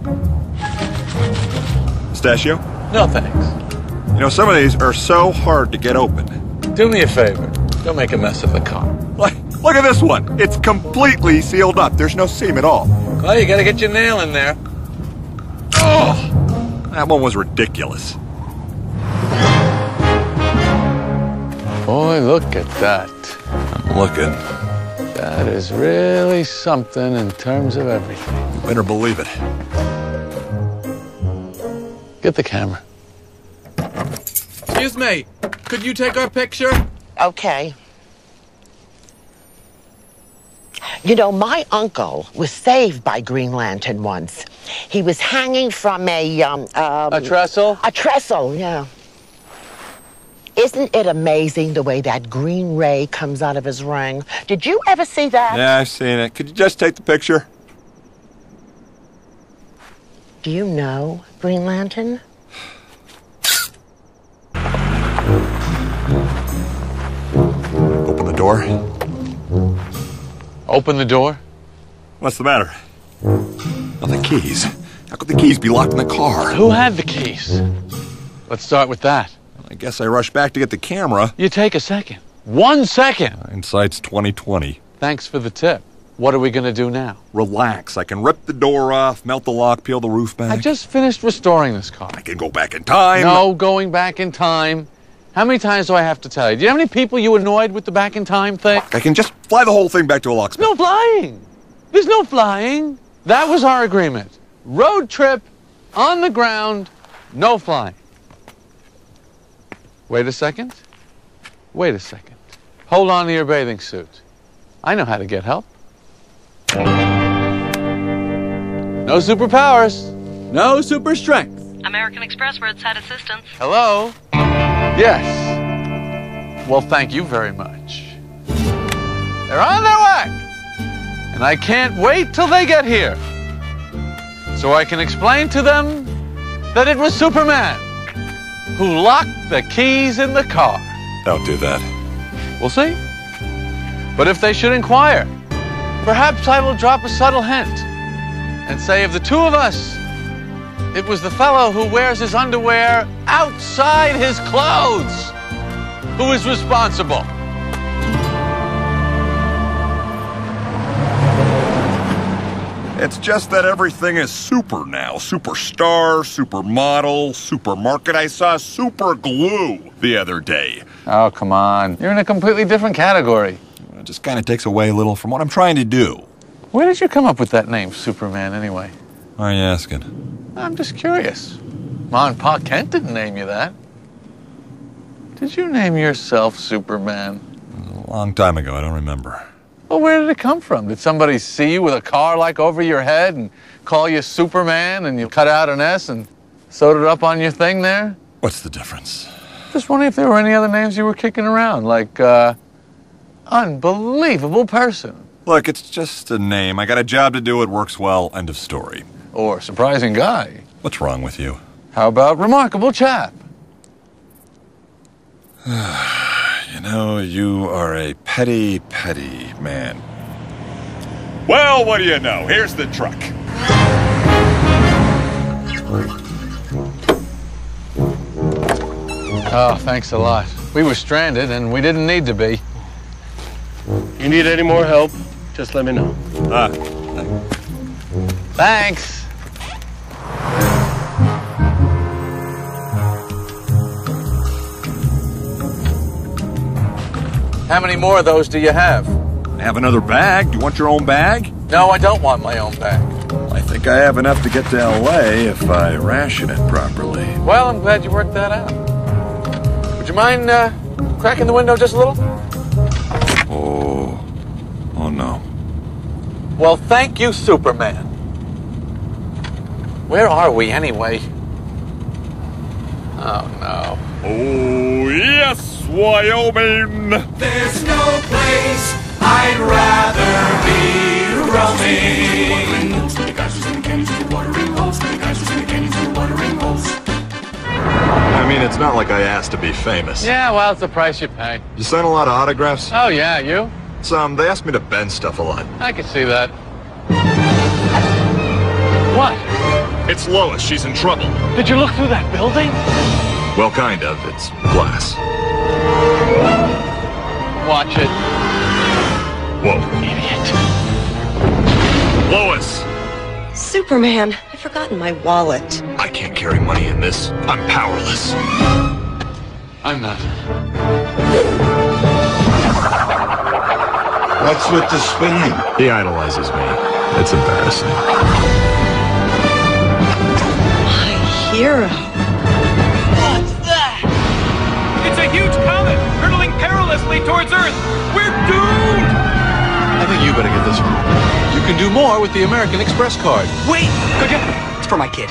Pistachio? No, thanks. You know, some of these are so hard to get open. Do me a favor. Don't make a mess of the car. Look at this one. It's completely sealed up. There's no seam at all. Well, you gotta get your nail in there. Oh! That one was ridiculous. Boy, look at that. I'm looking. That is really something in terms of everything. You better believe it. Get the camera. Excuse me. Could you take our picture? Okay. You know, my uncle was saved by Green Lantern once. He was hanging from a trestle? A trestle, yeah. Isn't it amazing the way that green ray comes out of his ring? Did you ever see that? Yeah, I've seen it. Could you just take the picture? Do you know Green Lantern? Open the door. Open the door? What's the matter? Oh, the keys. How could the keys be locked in the car? Who had the keys? Let's start with that. I guess I rushed back to get the camera. You take a second. 1 second. Hindsight's 20/20. Thanks for the tip. What are we going to do now? Relax. I can rip the door off, melt the lock, peel the roof back. I just finished restoring this car. I can go back in time. No going back in time. How many times do I have to tell you? Do you have any people you annoyed with the back in time thing? I can just fly the whole thing back to a locksmith. No flying. There's no flying. That was our agreement. Road trip, on the ground, no flying. Wait a second. Wait a second. Hold on to your bathing suit. I know how to get help. No superpowers. No super strength. American Express roadside assistance. Hello? Yes. Well, thank you very much. They're on their way. And I can't wait till they get here, so I can explain to them that it was Superman who locked the keys in the car. Don't do that. We'll see. But if they should inquire, perhaps I will drop a subtle hint and say of the two of us, it was the fellow who wears his underwear outside his clothes who is responsible. It's just that everything is super now. Superstar, supermodel, supermarket. I saw super glue the other day. Oh, come on. You're in a completely different category. It just kind of takes away a little from what I'm trying to do. Where did you come up with that name, Superman, anyway? Why are you asking? I'm just curious. Ma and Pa Kent didn't name you that. Did you name yourself Superman? A long time ago, I don't remember. Well, where did it come from? Did somebody see you with a car like over your head and call you Superman and you cut out an S and sewed it up on your thing there? What's the difference? Just wondering if there were any other names you were kicking around, like, unbelievable person. Look, it's just a name. I got a job to do, it works well, end of story. Or surprising guy. What's wrong with you? How about remarkable chap? You know, you are a petty, petty man. Well, what do you know? Here's the truck. Oh, thanks a lot. We were stranded, and we didn't need to be. You need any more help, just let me know. Thanks. How many more of those do you have? Have another bag? Do you want your own bag? No, I don't want my own bag. I think I have enough to get to L.A. if I ration it properly. Well, I'm glad you worked that out. Would you mind cracking the window just a little? Oh no. Well, thank you, Superman. Where are we, anyway? Oh, no. Oh, yes, Wyoming! There's no place I'd rather be roaming. The guys who's in the canyons with the watering holes. The guys who's in the canyons with the watering holes. I mean, it's not like I asked to be famous. Yeah, well, it's the price you pay. You sign a lot of autographs? Oh, yeah, you? Some. They ask me to bend stuff a lot. I can see that. What? It's Lois. She's in trouble. Did you look through that building? Well, kind of. It's glass. Watch it. Whoa. Idiot. Lois! Superman, I've forgotten my wallet. I can't carry money in this. I'm powerless. I'm not. What's with the spinning? He idolizes me. It's embarrassing. My hero. What's that? It's a huge comet hurtling perilously towards Earth. We're doomed! I think you better get this one. You can do more with the American Express card. Wait! Could you? It's for my kid.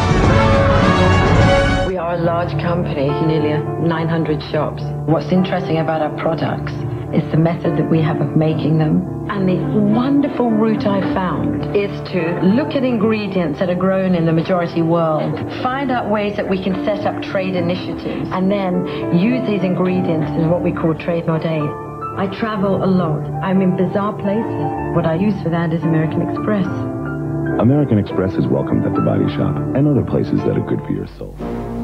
We are a large company, nearly 900 shops. What's interesting about our products is the method that we have of making them. And the wonderful route I've found is to look at ingredients that are grown in the majority world, find out ways that we can set up trade initiatives, and then use these ingredients in what we call trade not aid. I travel a lot. I'm in bizarre places. What I use for that is American Express. American Express is welcomed at the body shop and other places that are good for your soul.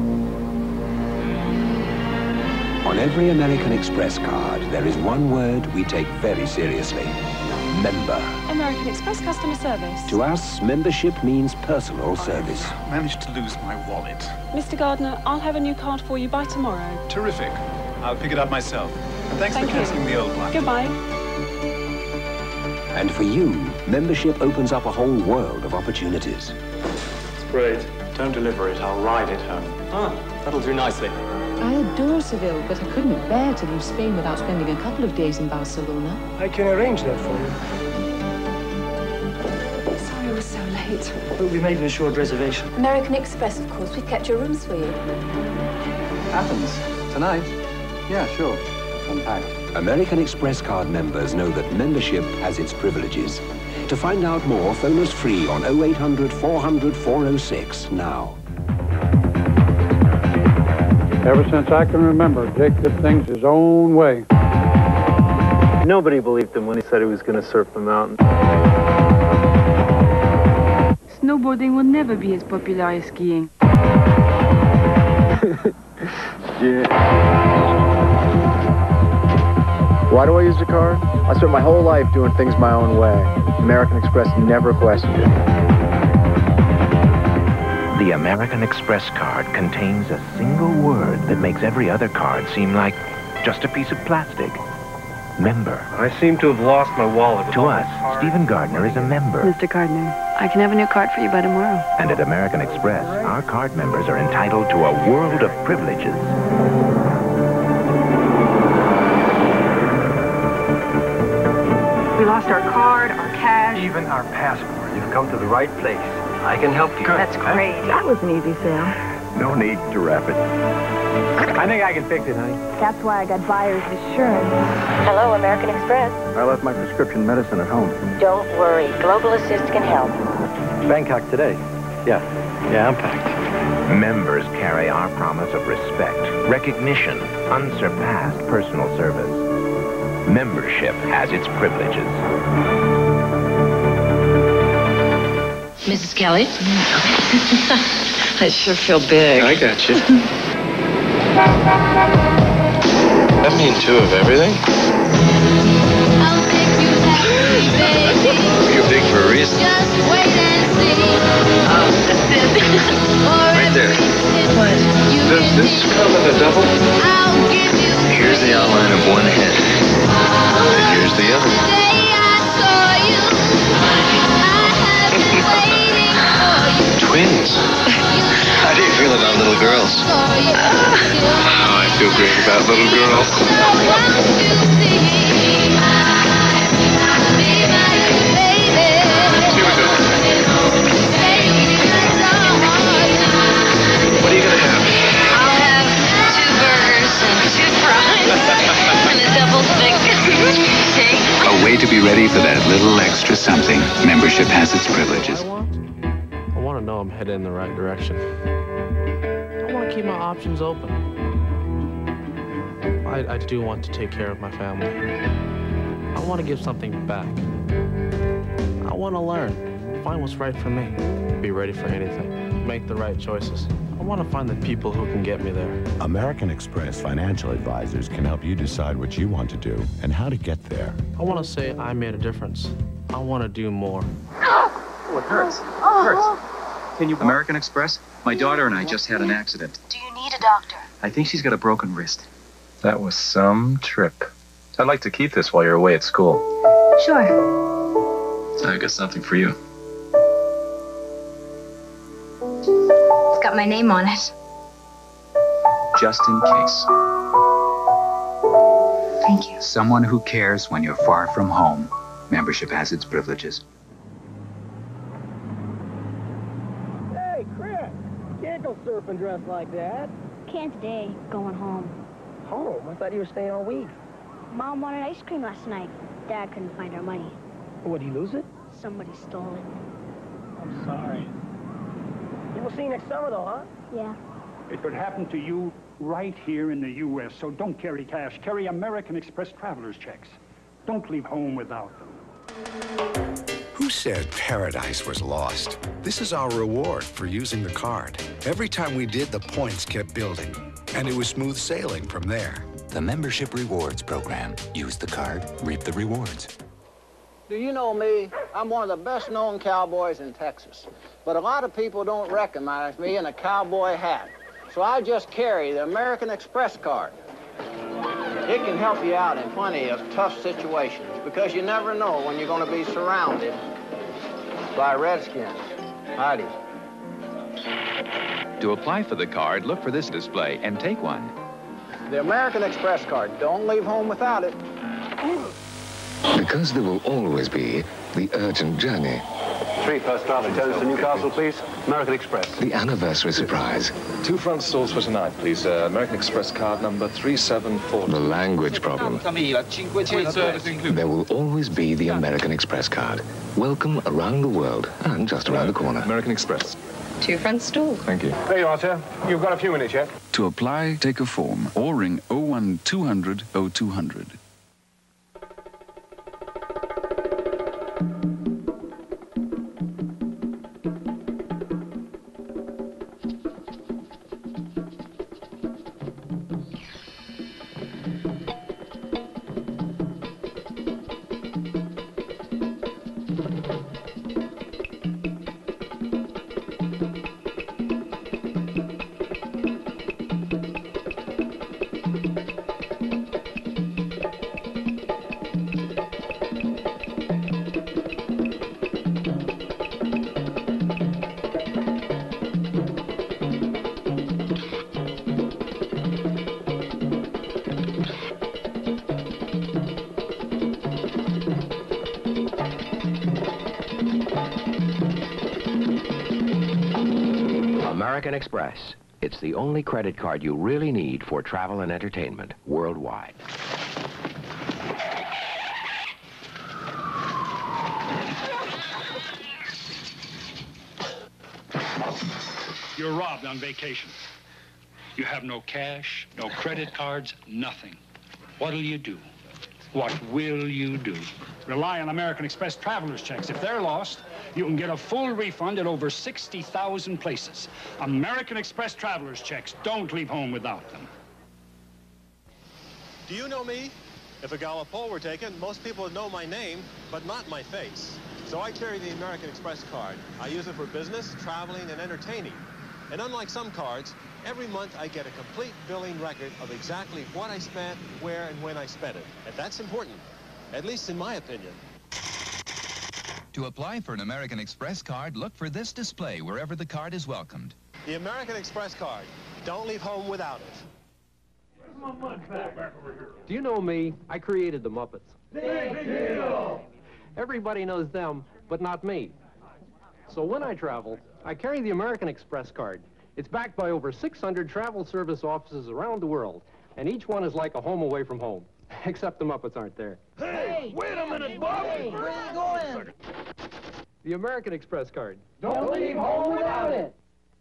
On every American Express card, there is one word we take very seriously. Member. American Express customer service. To us, membership means personal service. I managed to lose my wallet. Mr. Gardner, I'll have a new card for you by tomorrow. Terrific. I'll pick it up myself. Thanks for canceling the old one. Goodbye. And for you, membership opens up a whole world of opportunities. It's great. Don't deliver it. I'll ride it home. Ah, that'll do nicely. I adore Seville, but I couldn't bear to leave Spain without spending a couple of days in Barcelona. I can arrange that for you. Sorry I was so late. But we made an assured reservation. American Express, of course. We've kept your rooms for you. Athens. Tonight? Yeah, sure. Unpacked. American Express card members know that membership has its privileges. To find out more, phone us free on 0800 400 406 now. Ever since I can remember, Jake did things his own way. Nobody believed him when he said he was going to surf the mountain. Snowboarding will never be as popular as skiing. Yeah. Why do I use the card? I spent my whole life doing things my own way. American Express never questioned it. The American Express card contains a single word that makes every other card seem like just a piece of plastic. Member. I seem to have lost my wallet. To us, Stephen Gardner is a member. Mr. Gardner, I can have a new card for you by tomorrow. And at American Express, our card members are entitled to a world of privileges. We lost our card, our cash. Even our passport. You've come to the right place. I can help you. That's great. That was an easy sale. No need to wrap it. I think I can fix it, honey. That's why I got buyer's assurance. Hello, American Express. I left my prescription medicine at home. Don't worry. Global Assist can help. Bangkok today. Yeah, I'm packed. Members carry our promise of respect, recognition, unsurpassed personal service. Membership has its privileges. Mrs. Kelly? I sure feel big. I got you. That mean two of everything? You're big for a reason. Right there. What? Does this come in a double? Here's the outline of one head. And here's the other. Twins. How do you feel about little girls? Oh, I feel great about little girls. What are you gonna have? I'll have 2 burgers and 2 fries and a double thick steak. A way to be ready for that little extra something. Membership has its privileges. I want to know I'm headed in the right direction. I want to keep my options open. I do want to take care of my family. I want to give something back. I want to learn, find what's right for me, be ready for anything, make the right choices. I want to find the people who can get me there. American Express financial advisors can help you decide what you want to do and how to get there. I want to say I made a difference. I want to do more. Oh, it hurts. It hurts. Can you... American Express? My daughter and I just had an accident. Do you need a doctor? I think she's got a broken wrist. That was some trip. I'd like to keep this while you're away at school. Sure. I've got something for you. It's got my name on it. Just in case. Thank you. Someone who cares when you're far from home. Membership has its privileges. Hey, Chris! Can't go surfing dressed like that. Can't today. Going home. Home? I thought you were staying all week. Mom wanted ice cream last night. Dad couldn't find our money. What, did he lose it? Somebody stole it. I'm sorry. We'll see you next summer, though, huh? Yeah. It could happen to you right here in the U.S., so don't carry cash. Carry American Express traveler's checks. Don't leave home without them. Who said paradise was lost? This is our reward for using the card. Every time we did, the points kept building, and it was smooth sailing from there. The Membership Rewards Program. Use the card, reap the rewards. Do you know me? I'm one of the best-known cowboys in Texas. But a lot of people don't recognize me in a cowboy hat. So I just carry the American Express card. It can help you out in plenty of tough situations because you never know when you're going to be surrounded by redskins. Howdy. To apply for the card, look for this display and take one. The American Express card. Don't leave home without it. Because there will always be the urgent journey. 3 first-class returns to Newcastle, please. American Express. The anniversary surprise. 2 front stalls for tonight, please. American Express card number 374. The language problem. There will always be the American Express card. Welcome around the world and just around the corner. American Express. 2 front stools. Thank you. There you are, sir. You've got a few minutes yet. To apply, take a form or ring 01200 0200. American Express. It's the only credit card you really need for travel and entertainment worldwide. You're robbed on vacation. You have no cash, no credit cards, nothing. What'll you do? What will you do? Rely on American Express traveler's checks. If they're lost, you can get a full refund at over 60,000 places. American Express traveler's checks. Don't leave home without them. Do you know me? If a Gallipold were taken, most people would know my name, but not my face. So I carry the American Express card. I use it for business, traveling, and entertaining. And unlike some cards, every month I get a complete billing record of exactly what I spent, where, and when I spent it. And that's important, at least in my opinion. To apply for an American Express card, look for this display wherever the card is welcomed. The American Express card. Don't leave home without it. Do you know me? I created the Muppets. Big deal! Everybody knows them, but not me. So when I travel, I carry the American Express card. It's backed by over 600 travel service offices around the world, and each one is like a home away from home, except the Muppets aren't there. Hey, wait a minute, Bob! Hey, where are you going? The American Express card. Don't leave home without it!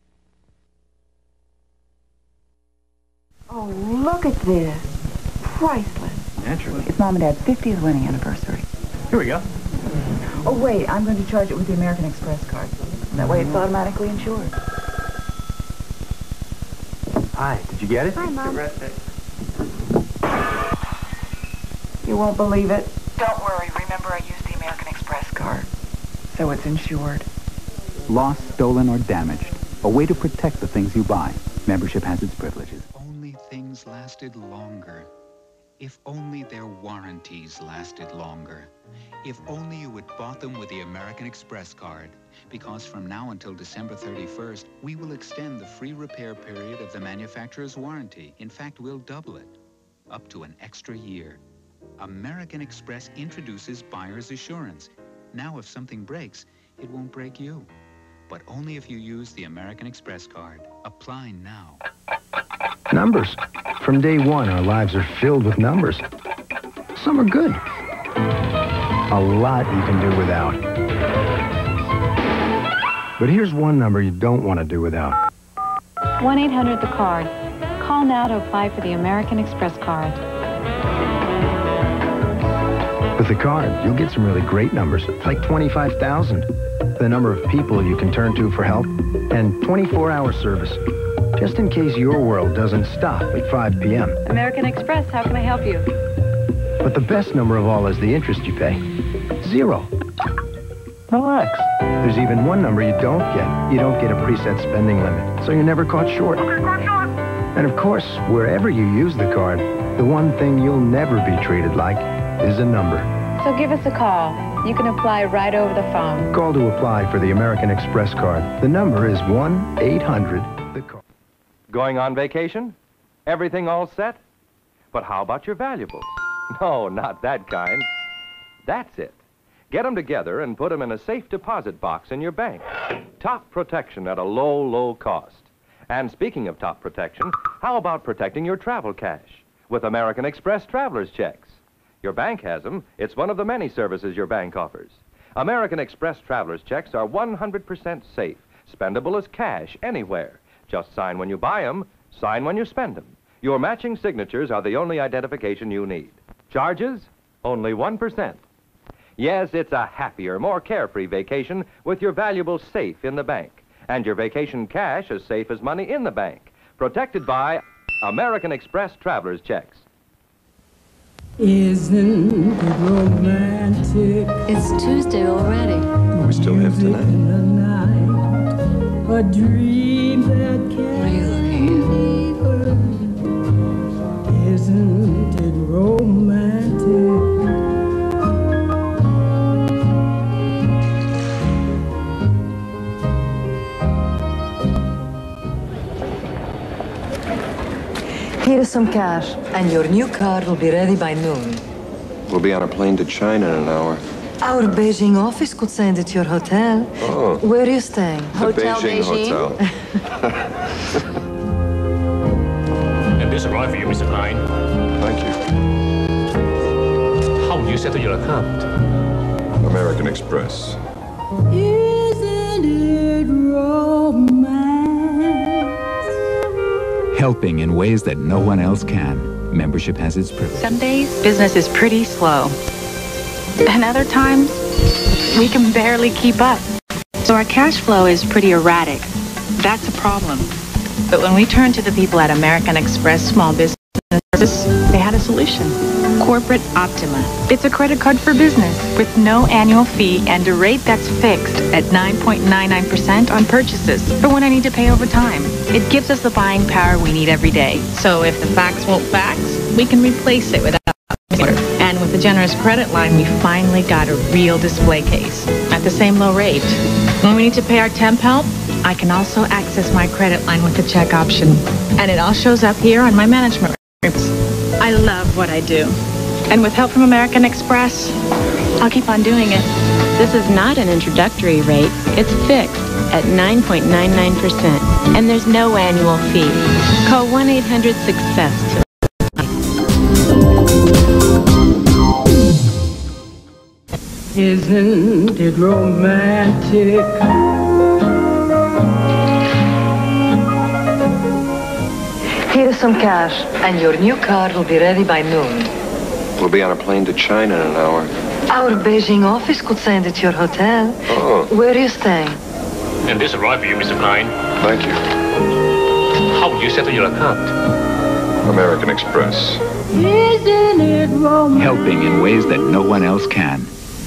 Oh, look at this. Priceless. Naturally. It's Mom and Dad's 50th wedding anniversary. Here we go. Oh, wait, I'm going to charge it with the American Express card. That way it's automatically insured. Hi, did you get it? Hi, Mom. You won't believe it. Don't worry. Remember, I used the American Express card. So it's insured. Lost, stolen, or damaged. A way to protect the things you buy. Membership has its privileges. Only things lasted longer. If only their warranties lasted longer. If only you had bought them with the American Express card. Because from now until December 31st, we will extend the free repair period of the manufacturer's warranty. In fact, we'll double it, up to an extra year. American Express introduces buyer's assurance. Now, if something breaks, it won't break you. But only if you use the American Express card. Apply now. Numbers. From day one, our lives are filled with numbers. Some are good. A lot you can do without. But here's one number you don't want to do without. 1-800-THE-CARD. Call now to apply for the American Express card. With the card, you'll get some really great numbers, like 25,000. The number of people you can turn to for help, and 24-hour service. Just in case your world doesn't stop at 5 p.m. American Express, how can I help you? But the best number of all is the interest you pay. 0. Relax. There's even one number you don't get. You don't get a preset spending limit, so you're never caught short. Okay, caught short. And of course, wherever you use the card, the one thing you'll never be treated like is a number. So give us a call. You can apply right over the phone. Call to apply for the American Express card. The number is 1-800-THE-CARD. Going on vacation? Everything all set? But how about your valuables? No, not that kind. That's it. Get them together and put them in a safe deposit box in your bank. Top protection at a low, low cost. And speaking of top protection, how about protecting your travel cash with American Express traveler's checks? Your bank has them. It's one of the many services your bank offers. American Express traveler's checks are 100% safe, spendable as cash anywhere. Just sign when you buy them, sign when you spend them. Your matching signatures are the only identification you need. Charges? Only 1%. Yes, it's a happier, more carefree vacation with your valuables safe in the bank. And your vacation cash as safe as money in the bank. Protected by American Express traveler's checks. Isn't it romantic? It's Tuesday already. We still have tonight. A dream that can be heard. Isn't it romantic? Here's some cash, and your new card will be ready by noon. We'll be on a plane to China in an hour. Our Beijing office could send it to your hotel. Oh. Where are you staying? The Beijing Hotel. right for you, Mr. Klein. Thank you. How will you settle your account? American Express. Isn't it romance? Helping in ways that no one else can. Membership has its privilege. Some days, business is pretty slow. And other times, we can barely keep up. So our cash flow is pretty erratic. That's a problem. But when we turned to the people at American Express Small Business Service, they had a solution. Corporate Optima. It's a credit card for business with no annual fee and a rate that's fixed at 9.99% on purchases for when I need to pay over time. It gives us the buying power we need every day. So if the fax won't fax, we can replace it without order. And with a generous credit line, we finally got a real display case at the same low rate. When we need to pay our temp help, I can also access my credit line with the check option. And it all shows up here on my management reports. I love what I do. And with help from American Express, I'll keep on doing it. This is not an introductory rate. It's fixed at 9.99%, and there's no annual fee. Call 1-800-SUCCESS to Isn't it romantic? Here's some cash, and your new card will be ready by noon. We'll be on a plane to China in an hour. Our Beijing office could send it to your hotel. Oh. Where are you staying? And this is right for you, Mr. Klein. Thank you. How will you settle your account? American Express. Isn't it romantic? Helping in ways that no one else can.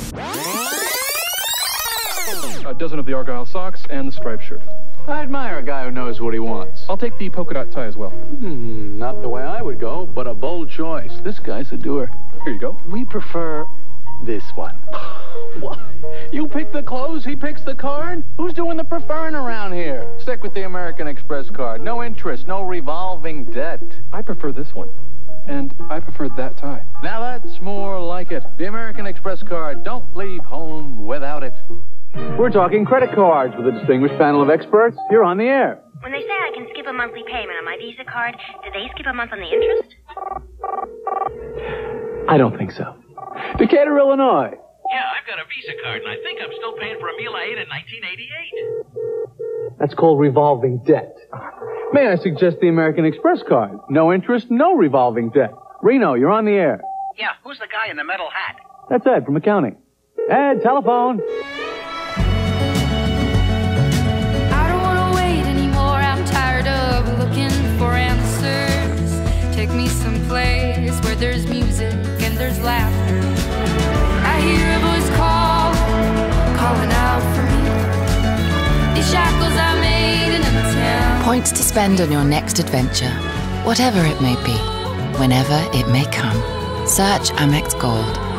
A dozen of the Argyle socks and the striped shirt. I admire a guy who knows what he wants. I'll take the polka dot tie as well. Not the way I would go, but a bold choice. This guy's a doer. Here you go. We prefer this one. What? You pick the clothes, he picks the card? Who's doing the preferring around here? Stick with the American Express card. No interest, no revolving debt. I prefer this one. And I prefer that tie. Now that's more like it. The American Express card. Don't leave home without it. We're talking credit cards with a distinguished panel of experts. You're on the air. When they say I can skip a monthly payment on my Visa card, do they skip a month on the interest? I don't think so. Decatur, Illinois. Yeah, I've got a Visa card, and I think I'm still paying for a meal I ate in 1988. That's called revolving debt. May I suggest the American Express card? No interest, no revolving debt. Reno, you're on the air. Yeah, who's the guy in the metal hat? That's Ed from accounting. Ed, telephone. Take me someplace where there's music and there's laughter. I hear a voice calling out for me. These shackles I made in a town. Points to spend on your next adventure, whatever it may be, whenever it may come. Search Amex Gold.